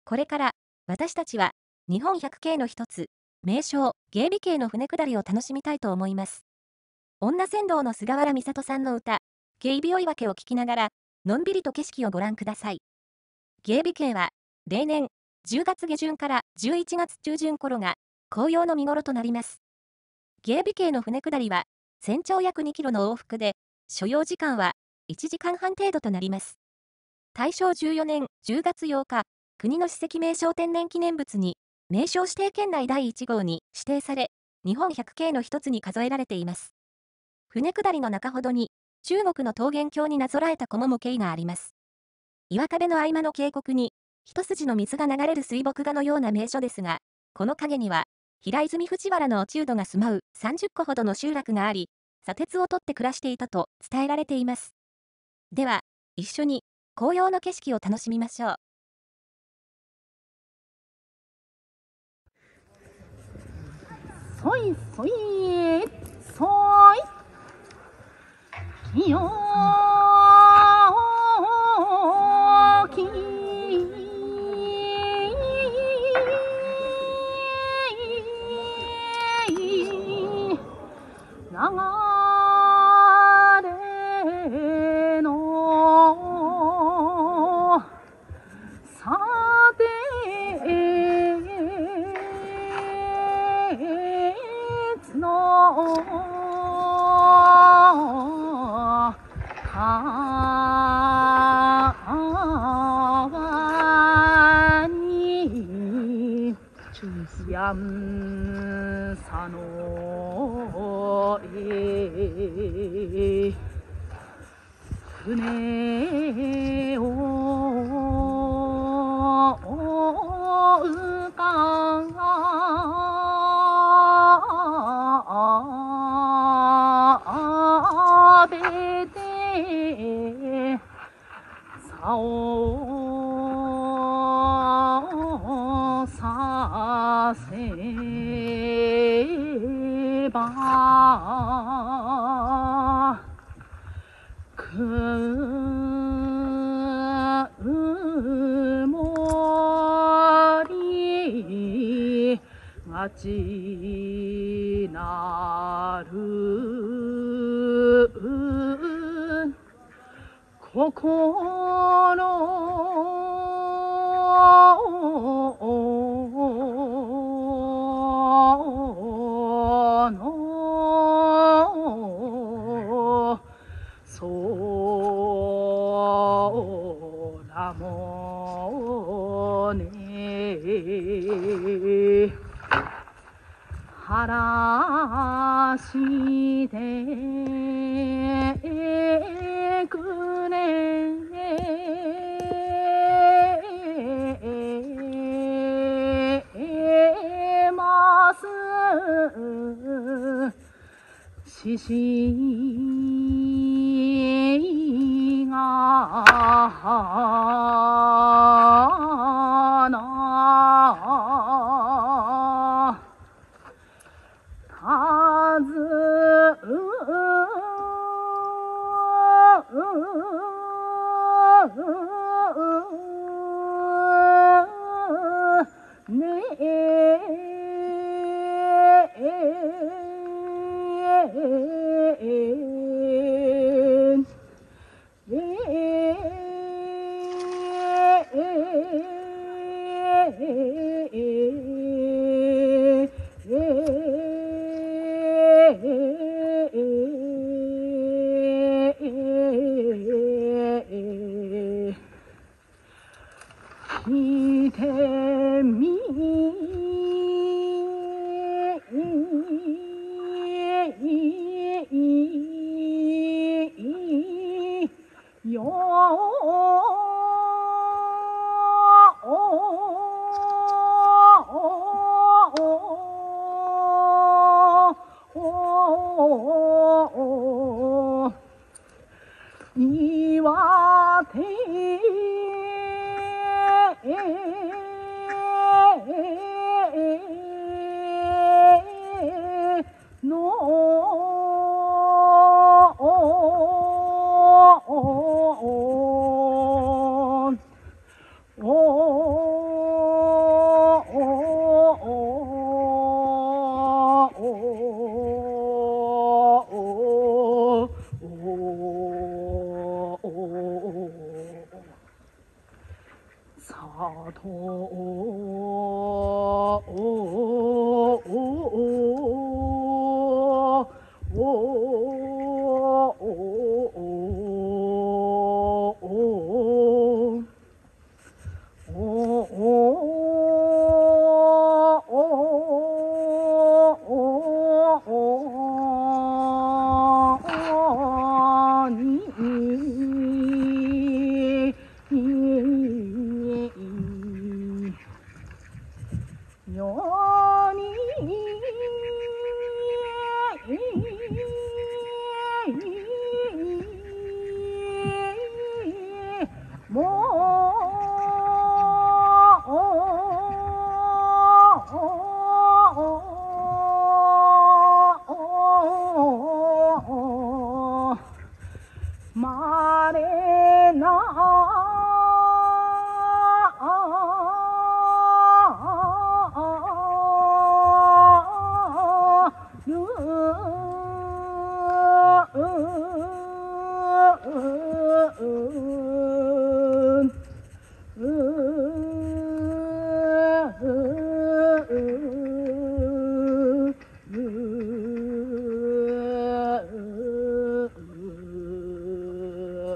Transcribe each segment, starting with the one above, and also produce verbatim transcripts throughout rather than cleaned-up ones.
これから私たちは日本百景の一つ、名勝、芸美渓の船下りを楽しみたいと思います。女船頭の菅原美里さんの歌、芸美追い分けを聞きながら、のんびりと景色をご覧ください。芸美渓は、例年、じゅうがつげじゅんからじゅういちがつちゅうじゅん頃が、紅葉の見頃となります。芸美渓の船下りは、全長約にキロの往復で、所要時間はいちじかんはん程度となります。大正じゅうよねんじゅうがつようか、国の史跡名勝天然記念物に、名勝指定県内だいいち号に指定され、日本百景の一つに数えられています。船下りの中ほどに、中国の桃源郷になぞらえた小桃渓があります。岩壁の合間の渓谷に、一筋の水が流れる水墨画のような名所ですが、この影には、平泉藤原の落人が住まうさんじゅっこほどの集落があり、砂鉄を取って暮らしていたと伝えられています。では、一緒に紅葉の景色を楽しみましょう。 そいそいそいきよき流れのさてつの川にやんさのえ船を浮かべてさをさせばくもりがちなる心の空もね晴らしてくれます獅子がなたず見てみよ岩手の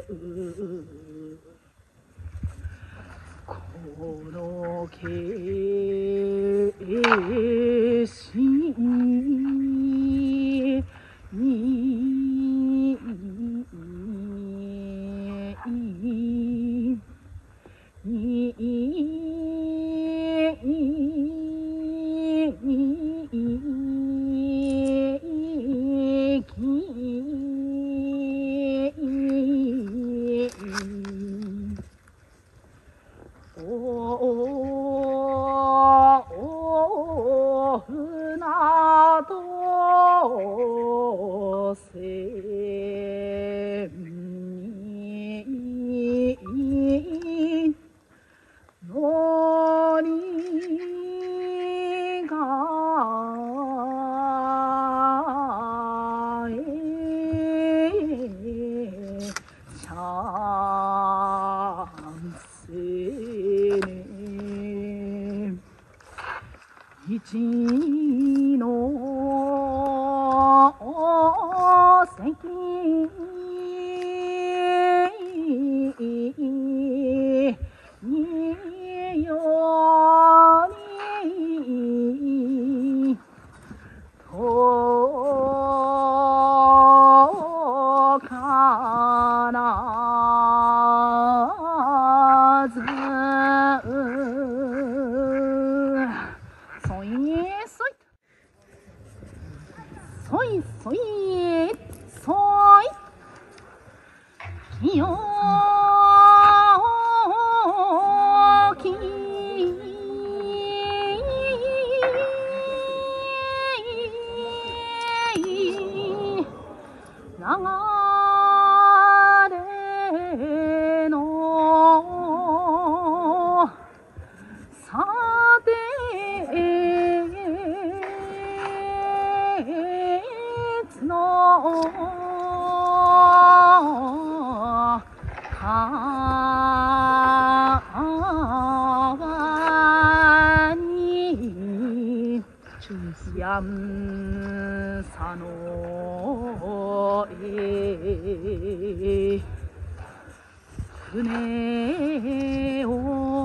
この景色お船とせに乗りがえちゃんせね一の席によりとからずそいそいそいそいそいきよき流れのさてつの川にやんさのえ船を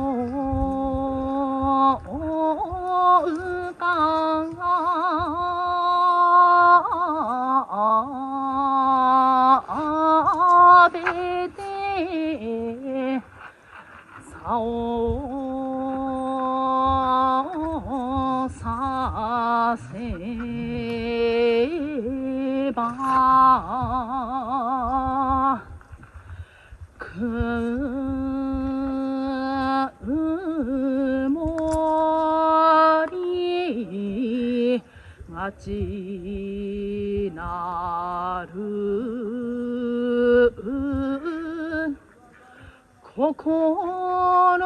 浮かべてさをさせばくもりがちなる心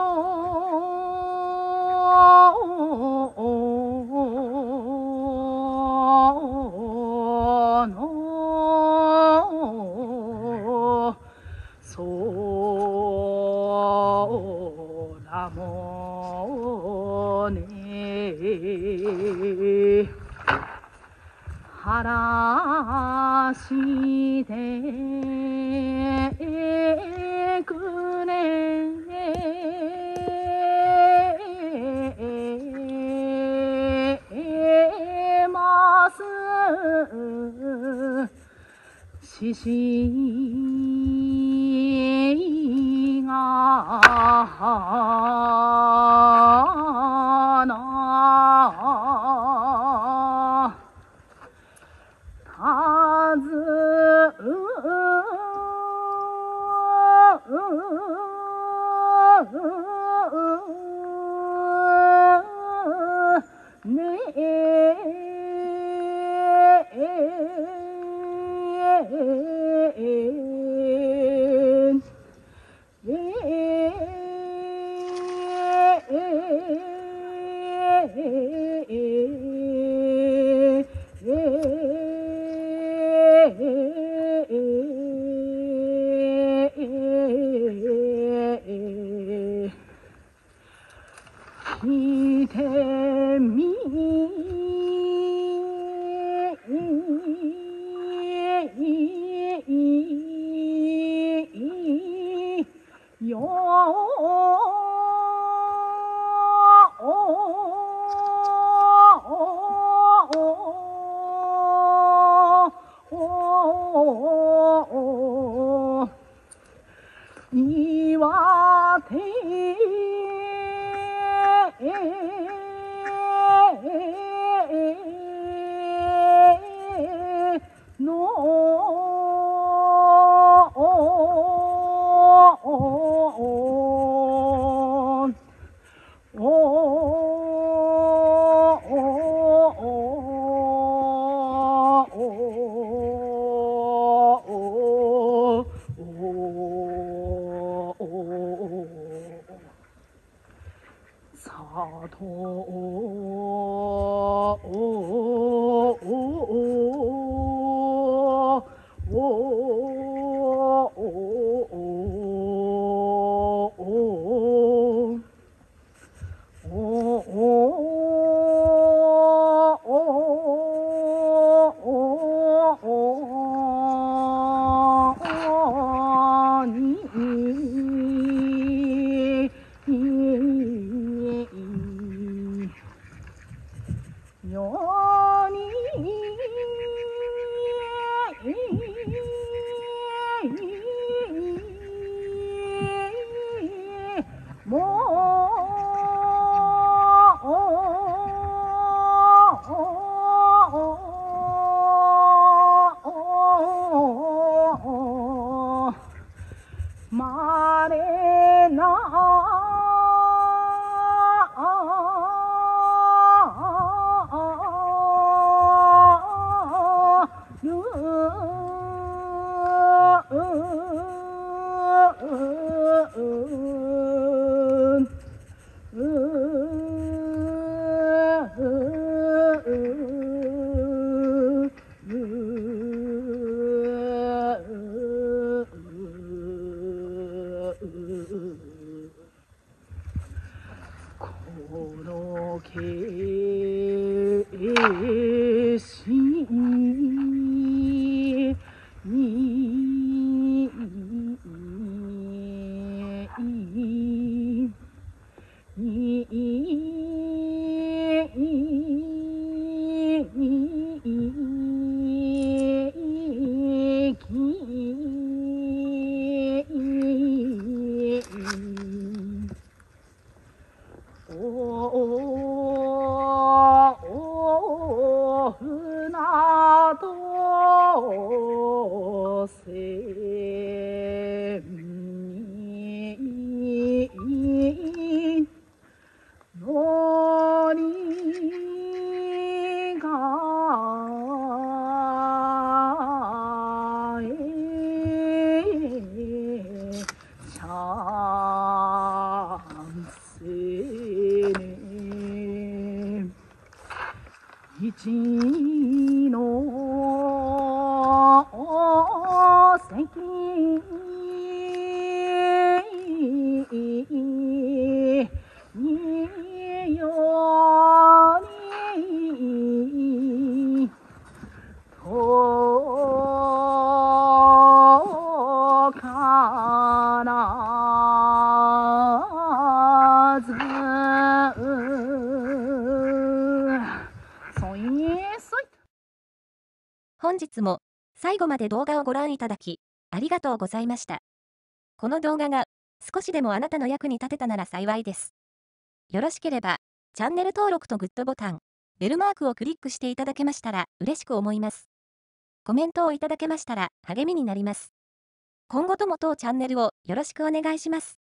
の空もね晴らしてくれます獅子がなたずね見てみ岩手まれなこの景色一の席によりとからず本日も最後まで動画をご覧いただき、ありがとうございました。この動画が少しでもあなたの役に立てたなら幸いです。よろしければ、チャンネル登録とグッドボタン、ベルマークをクリックしていただけましたら嬉しく思います。コメントをいただけましたら励みになります。今後とも当チャンネルをよろしくお願いします。